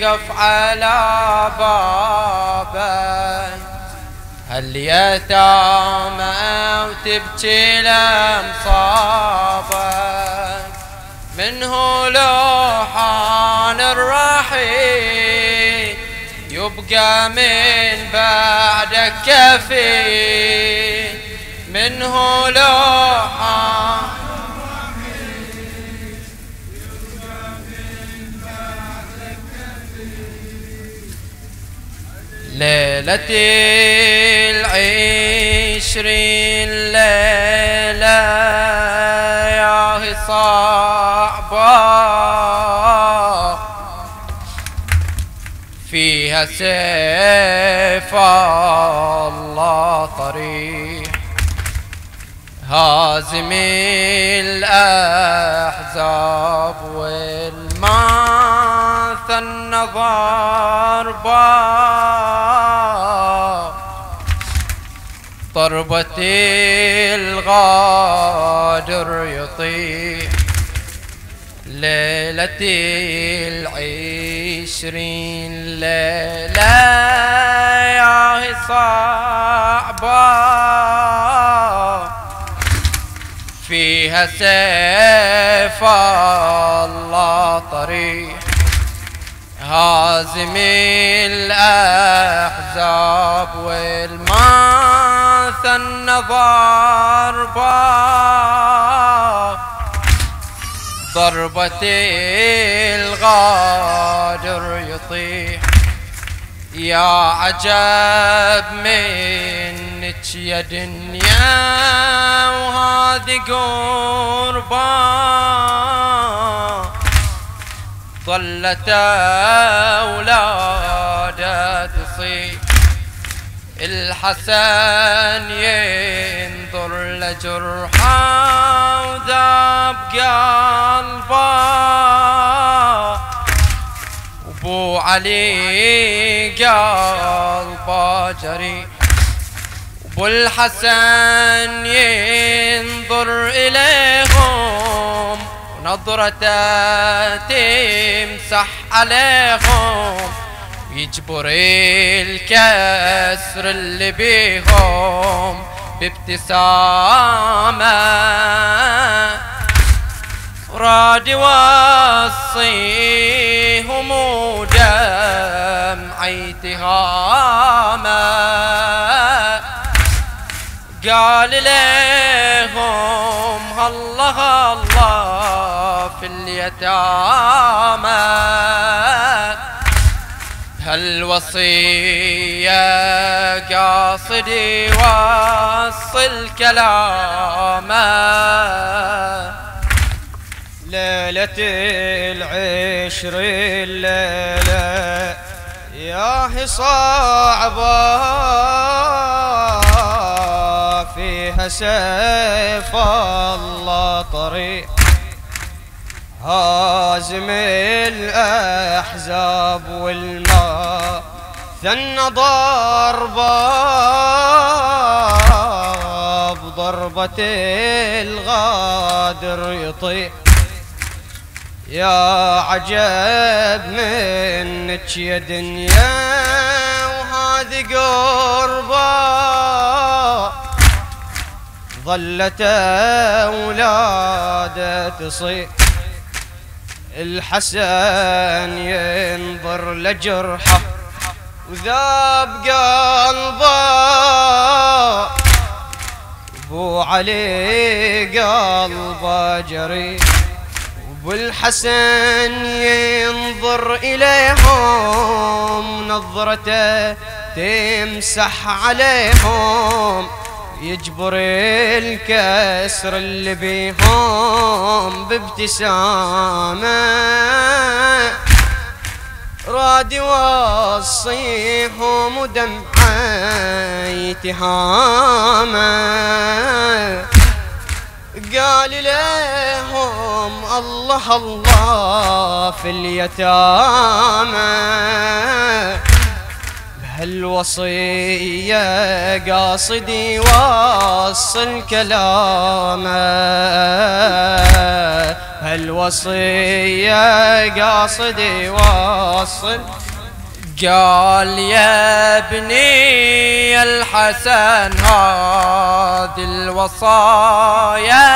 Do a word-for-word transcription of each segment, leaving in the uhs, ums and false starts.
يقف على بابك هاليتامى وتبكي لمصابك منه لوحان الرحيل يبقى من بعدك كفيل منه لوحان ليلة العشرين ليلة ياهي صعبة فيها سيف الله طريح هازم الأحزاب والماثن ضربا ضربة الغادر يطيح ليلة العشرين ليلة ياهي صعبة فيها سيف الله طريح هازم الأحزاب والماثن ضربا ضربة الغادر يطيح يا عجب منك يا دنيا وهذه قربا ظلت أولادها تصيح الحسن ينظر لجرحه وذاب قلبه وابو علي قلبه جريح وابو الحسن ينظر إليهم ونظرته تمسح عليهم يجبر الكسر اللي بيهم بابتسامة راد يوصيهم ودمعي تهامة قال لهم الله الله في اليتامى هالوصية قاصدي وصل كلامه ليلة العشر الليلة ياهي صعبة فيها سيف الله طريق هازم الأحزاب والماء ثن ضربة بضربة الغادر يطيح يا عجب منك يا دنيا وهذه قربة ظلت أولاده تصيح الحسن ينظر لجرحه وذاب قلبه ابو علي قلبه جريح وابو الحسن ينظر اليهم نظرته تمسح عليهم يجبر الكسر اللي بيهم بابتسامة راد يوصيهم ودمعي تهامة قال لهم الله الله في اليتامى هالوصية قاصدي وصل كلامه، هالوصية قاصدي وصل. قال يا ابني الحسن هذه الوصايا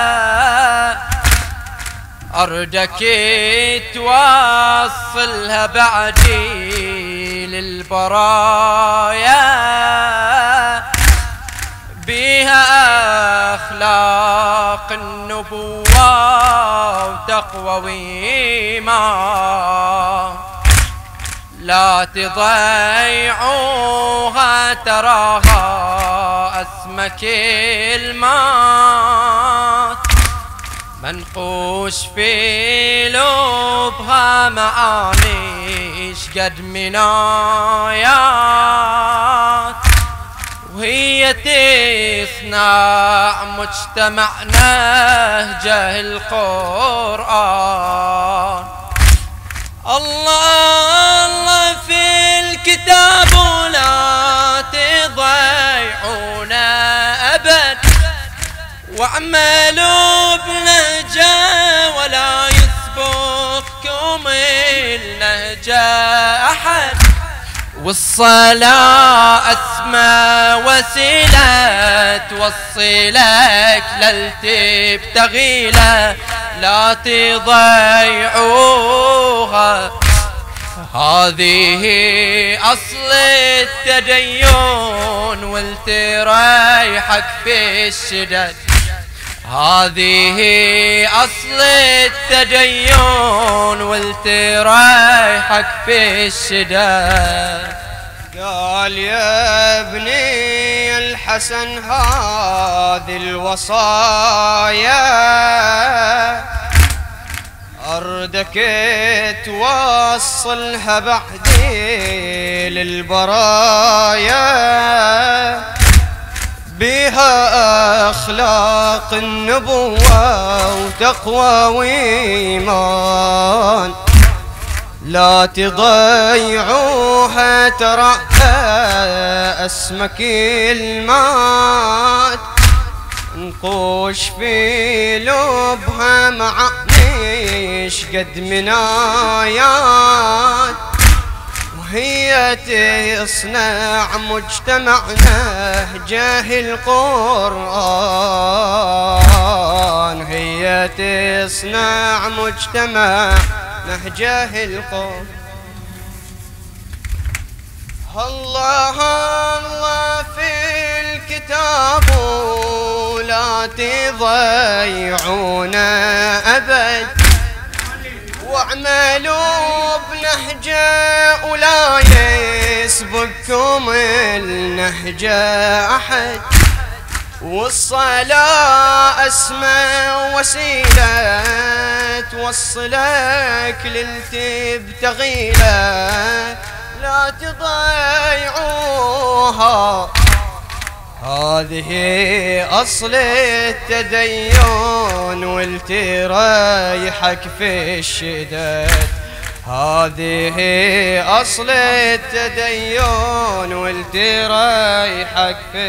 أردك توصلها بعدي للبرايا، بيها أخلاق النبوة وتقوى وإيمان، لا تضيعوها تراها أسمى كلمات، منقوش في لبها معاني شقد منايات، وهي تصنع مجتمع نهجه القرآن. الله الله في الكتاب ولا تضيعونا أبد، واعملوا بنهجه ولا يسبقكم النهجه أحد، والصلاة أسمى وسيلة توصلك للتبتغي له، لا تضيعوها، هذه أصل التدين والتريحك في الشدد، هذه أصل التدين والتريحك في الشدد. قال يا ابني الحسن هذه الوصايا أردك توصلها بعدي للبرايا، بها أخلاق النبوة وتقوى وإيمان، لا تضيعوها ترى أسمى كلمات، نقوش في لبها معاني شقد منايات، وهي تصنع مجتمع نهجه القرآن، هي تصنع مجتمع نهجه القرآن. الله الله في الكتاب ولا تضيعونا أبد، واعملوا بنهجه ولا يسبقكم النهجه أحد، والصلاة أسمى وسيلة توصلك للتبتغي له، لا تضيعوها، هذه أصل التدين والتريحك في الشدد، هذه أصل التدين والتريحك في.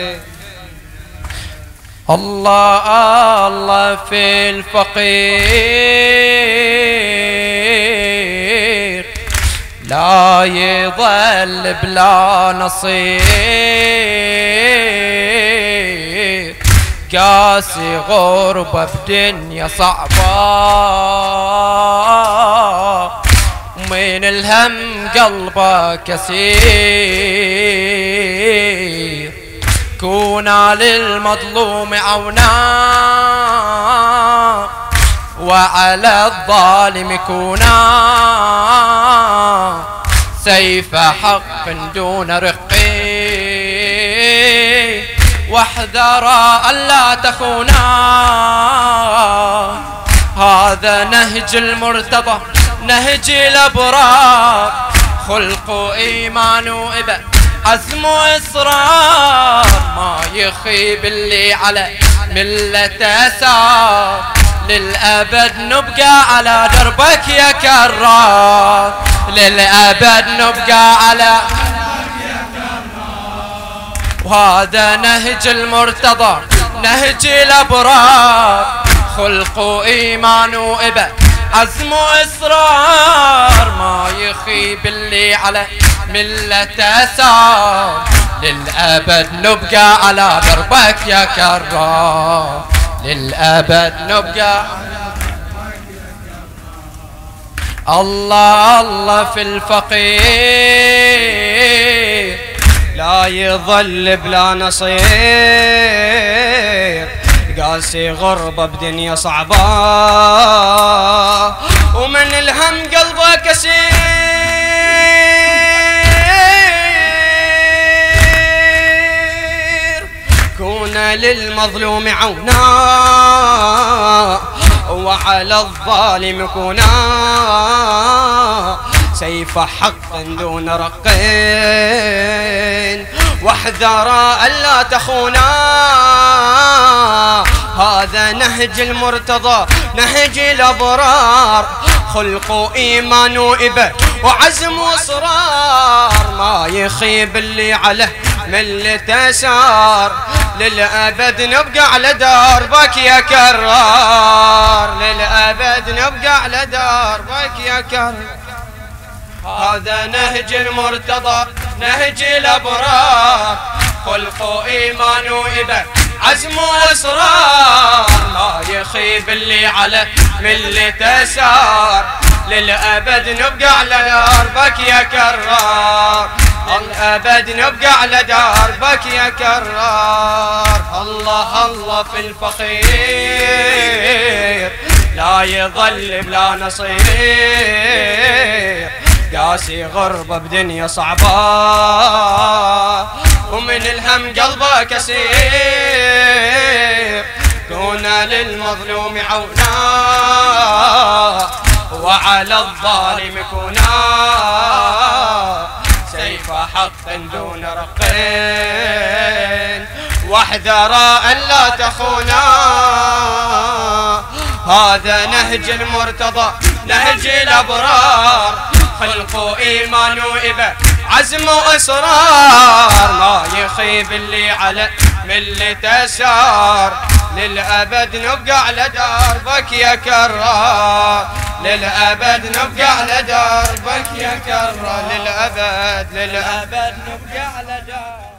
الله الله في الفقير لا يظل بلا نصير، قاسي غربة بدنيا صعبة، ومن الهم قلبه كسير، كونا للمظلوم عونا وعلى الظالم كونا سيف حق دون رقي، واحذر ألا تخونا، هذا نهج المرتضى نهج الأبرار، خلق إيمان وإبا عزم وإصرار، ما يخيب اللي على ملة سار، للأبد نبقى على دربك يا كرار، للأبد نبقى على وهذا نهج المرتضى نهج الأبرار، خلق وإيمان وإبا عزم وإصرار، ما يخيب اللي على ملة سار، للأبد نبقى على دربك يا كرار، للأبد نبقى. الله الله في الفقير لا يظل بلا نصير، قاسي غربة بدنيا صعبة ومن الهم قلبه كسير، كون للمظلوم عونا وعلى الظالم كونا، سيف حق دون رقين واحذرا ألا تخونا، هذا نهج المرتضى نهج الأبرار، خلق إيمان وإبا وعزم وإصرار، ما يخيب اللي عليه ملة سار، للأبد نبقى على دربك يا كرار، للأبد نبقى على دربك يا كرار. هذا نهج المرتضى نهج الأبرار، خلق إيمان وإبا عزم وإصرار، ما يخيب اللي على ملة سار، للأبد نبقى على دربك يا كرار، للأبد نبقى على دربك يا كرار. الله الله في الفقير لا يظل بلا نصير، قاسي غربة بدنيا صعبة ومن الهم قلبه كسير، كون للمظلوم عونا وعلى الظالم كونا، سيف حق دون رقين واحذرا ألا تخونا، هذا نهج المرتضى نهج الأبرار، خلق إيمان وإبا عزم وإصرار، ما يخيب اللي على ملة سار، للأبد نبقى على دربك يا كرار، للأبد نبقى على دربك يا كرار، للأبد للأبد نبقى على دربك.